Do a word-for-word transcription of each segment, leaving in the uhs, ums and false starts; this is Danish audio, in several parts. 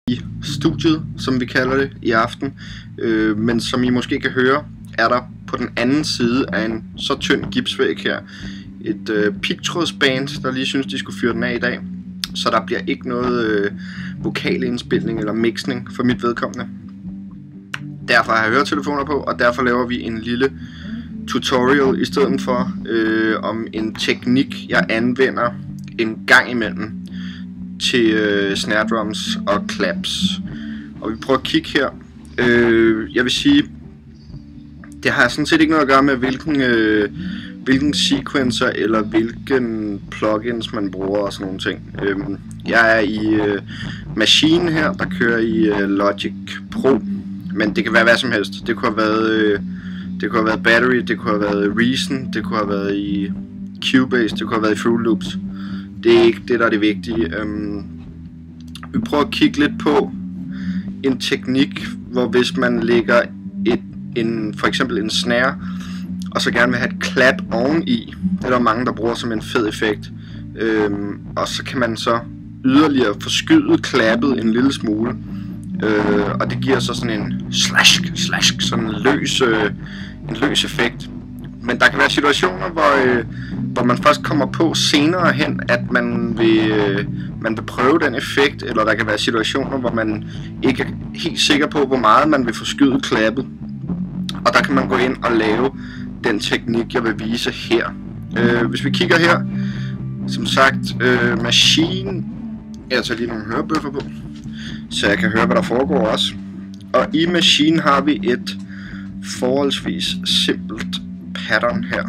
i studiet, som vi kalder det, i aften. Øh, men som I måske kan høre, er der på den anden side af en så tynd gipsvæg her et øh, pigtrådsband, der lige synes, de skulle fyre den af i dag. Så der bliver ikke noget øh, vokalindspilning eller mixning for mit vedkommende. Derfor har jeg høretelefoner på, og derfor laver vi en lille tutorial i stedet for øh, om en teknik, jeg anvender en gang imellem til øh, snare drums og claps. Og vi prøver at kigge her. Øh, jeg vil sige, det har sådan set ikke noget at gøre med hvilken, øh, hvilken sequencer eller hvilken plugins man bruger og sådan nogle ting. Øh, jeg er i øh, Maschine her, der kører i øh, Logic Pro. Men det kan være hvad som helst. Det kunne have været, øh, det kunne have været Battery, det kunne have været Reason, det kunne have været i Cubase, det kunne have været i Fruit Loops. Det er ikke det, der er det vigtige. Øhm, vi prøver at kigge lidt på en teknik, hvor hvis man lægger et, en, for eksempel en snare, og så gerne vil have et clap oveni. Det er der mange, der bruger som en fed effekt. Øhm, og så kan man så yderligere forskyde clappet en lille smule. Øh, og det giver så sådan en slash, slash, sådan en løs, øh, en løs effekt. Men der kan være situationer, hvor, øh, hvor man først kommer på senere hen, at man vil, øh, man vil prøve den effekt, eller der kan være situationer, hvor man ikke er helt sikker på, hvor meget man vil forskyde klappet. Og der kan man gå ind og lave den teknik, jeg vil vise her. Øh, hvis vi kigger her, som sagt, øh, Maschine, jeg tager lige nogle hørebøffer på, så jeg kan høre, hvad der foregår også. Og i Maschine har vi et forholdsvis simpelt pattern her.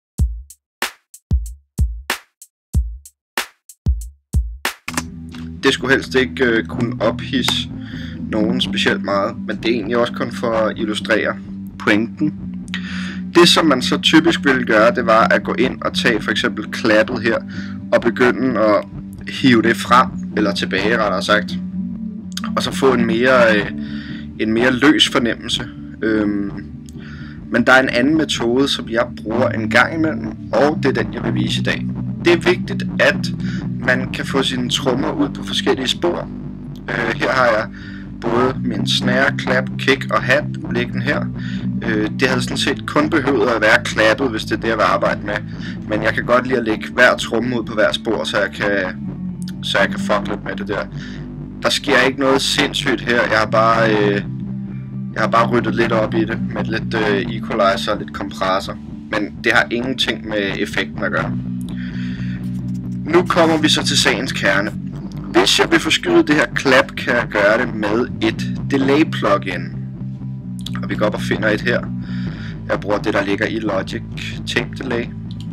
Det skulle helst ikke øh, kunne ophidse nogen specielt meget, men det er egentlig også kun for at illustrere pointen. Det som man så typisk ville gøre, det var at gå ind og tage for eksempel klappet her og begynde at hive det frem, eller tilbage rettere sagt, og så få en mere, øh, en mere løs fornemmelse. Øhm, men der er en anden metode, som jeg bruger en gang imellem, og det er den, jeg vil vise i dag. Det er vigtigt, at man kan få sine trommer ud på forskellige spor. Øh, her har jeg både min snare, clap, kick og hat liggende her. Øh, det havde sådan set kun behøvet at være klappet, hvis det er det, jeg vil arbejde med. Men jeg kan godt lide at lægge hver tromme ud på hver spor, så jeg kan, så jeg kan fuck lidt med det der. Der sker ikke noget sindssygt her. Jeg har bare, øh, jeg har bare ryddet lidt op i det med lidt øh, equalizer og lidt kompressor. Men det har ingenting med effekten at gøre. Nu kommer vi så til sagens kerne. Hvis jeg vil forskyde det her clap, kan jeg gøre det med et delay plugin. Og vi går op og finder et her. Jeg bruger det, der ligger i Logic Tape Delay.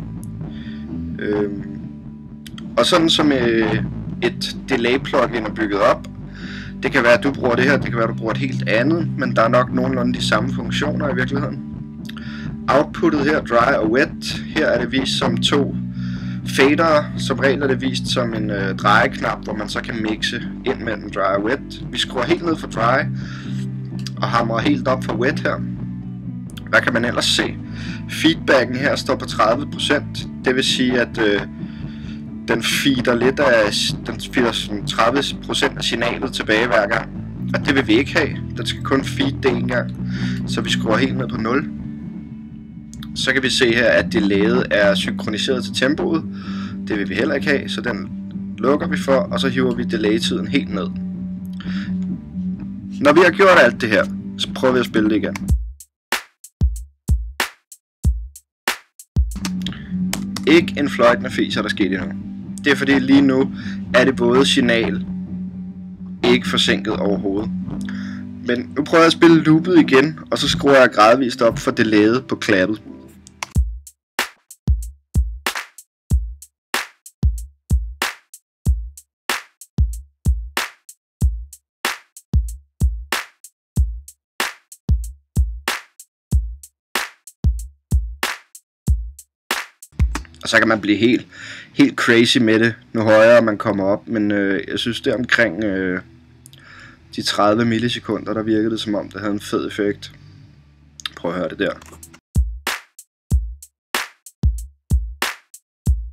Øhm. Og sådan som øh, et delay plugin er bygget op, det kan være, at du bruger det her, det kan være, at du bruger et helt andet, men der er nok nogenlunde de samme funktioner i virkeligheden. Outputtet her, dry og wet, her er det vist som to fader. Som regel er det vist som en øh, drejeknap, hvor man så kan mixe ind mellem dry og wet. Vi skruer helt ned for dry og hamrer helt op for wet her. Hvad kan man ellers se? Feedbacken her står på tredive procent, det vil sige, at øh, den feeder lidt af, den feeder sådan tredive procent af signalet tilbage hver gang. Og det vil vi ikke have. Den skal kun feed det en gang. Så vi skruer helt ned på nul. Så kan vi se her, at delayet er synkroniseret til tempoet. Det vil vi heller ikke have, så den lukker vi for, og så hiver vi delay-tiden helt ned. Når vi har gjort alt det her, så prøver vi at spille det igen. Ikke en fløjtende fis er der sket endnu. Det er fordi lige nu er det både signal ikke forsinket overhovedet. Men nu prøver jeg at spille loopet igen, og så skruer jeg gradvist op for delayet på klappet. Og så kan man blive helt, helt crazy med det, nu højere man kommer op. Men øh, jeg synes det er omkring øh, de tredive millisekunder, der virkede det som om det havde en fed effekt. Prøv at høre det der.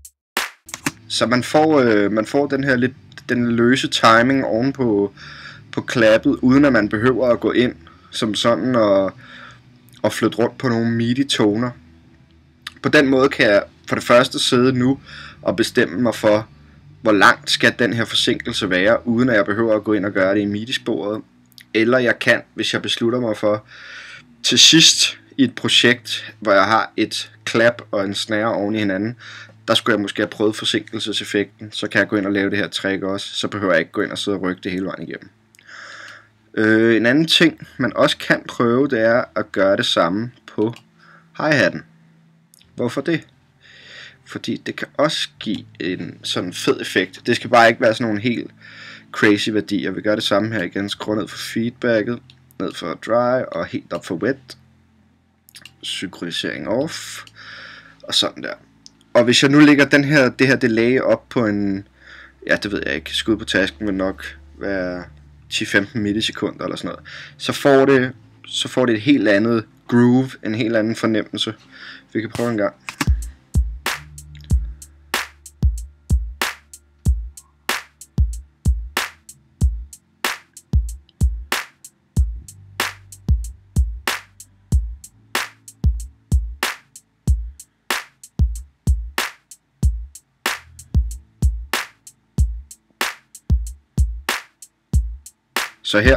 Så man får, øh, man får den her lidt den løse timing oven på, på klappet, uden at man behøver at gå ind som sådan og, og flytte rundt på nogle midi toner. På den måde kan jeg for det første sidde nu og bestemme mig for, hvor langt skal den her forsinkelse være, uden at jeg behøver at gå ind og gøre det i midi-sporet. Eller jeg kan, hvis jeg beslutter mig for til sidst i et projekt, hvor jeg har et klap og en snare oven i hinanden, der skulle jeg måske have prøvet forsinkelseseffekten, så kan jeg gå ind og lave det her trick også, så behøver jeg ikke gå ind og sidde og rykke det hele vejen igennem. Øh, en anden ting, man også kan prøve, det er at gøre det samme på hi-hatten. Hvorfor det? Fordi det kan også give en sådan fed effekt. Det skal bare ikke være sådan nogle helt crazy værdier. Vi gør det samme her igen. Skru ned for feedbacket, ned for dry og helt op for wet. Synkronisering off. Og sådan der. Og hvis jeg nu lægger den her, det her delay op på en, ja det ved jeg ikke, skud på tasken vil nok være ti til femten millisekunder eller sådan noget, så får det, så får det et helt andet groove, en helt anden fornemmelse. Vi kan prøve en gang. Så her.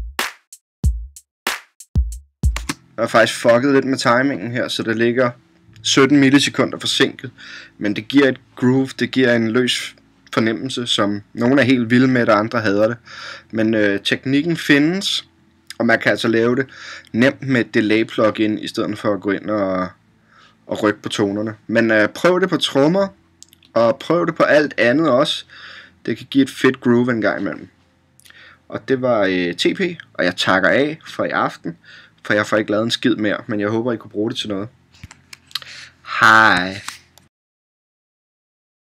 Jeg har faktisk fucket lidt med timingen her, så det ligger sytten millisekunder forsinket. Men det giver et groove, det giver en løs fornemmelse, som nogle er helt vilde med, og andre hader det. Men øh, teknikken findes, og man kan altså lave det nemt med et delay plugin, i stedet for at gå ind og, og rykke på tonerne. Men øh, prøv det på trommer, og prøv det på alt andet også. Det kan give et fedt groove en gang imellem. Og det var øh, T P, og jeg takker af for i aften, for jeg får ikke lavet en skid mere, men jeg håber I kunne bruge det til noget. Hej.